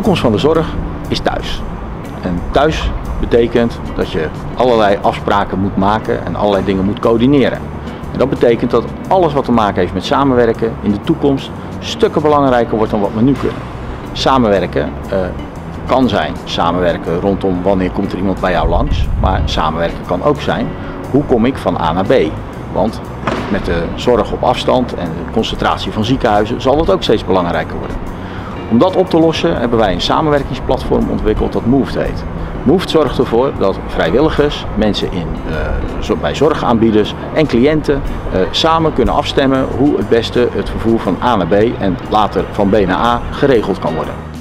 toekomst van de zorg is thuis. En thuis betekent dat je allerlei afspraken moet maken en allerlei dingen moet coördineren. En dat betekent dat alles wat te maken heeft met samenwerken in de toekomst stukken belangrijker wordt dan wat we nu kunnen. Samenwerken kan zijn samenwerken rondom wanneer komt er iemand bij jou langs, maar samenwerken kan ook zijn hoe kom ik van A naar B. Want met de zorg op afstand en de concentratie van ziekenhuizen zal dat ook steeds belangrijker worden. Om dat op te lossen hebben wij een samenwerkingsplatform ontwikkeld dat Moved heet. Moved zorgt ervoor dat vrijwilligers, mensen bij zorgaanbieders en cliënten samen kunnen afstemmen hoe het beste het vervoer van A naar B en later van B naar A geregeld kan worden.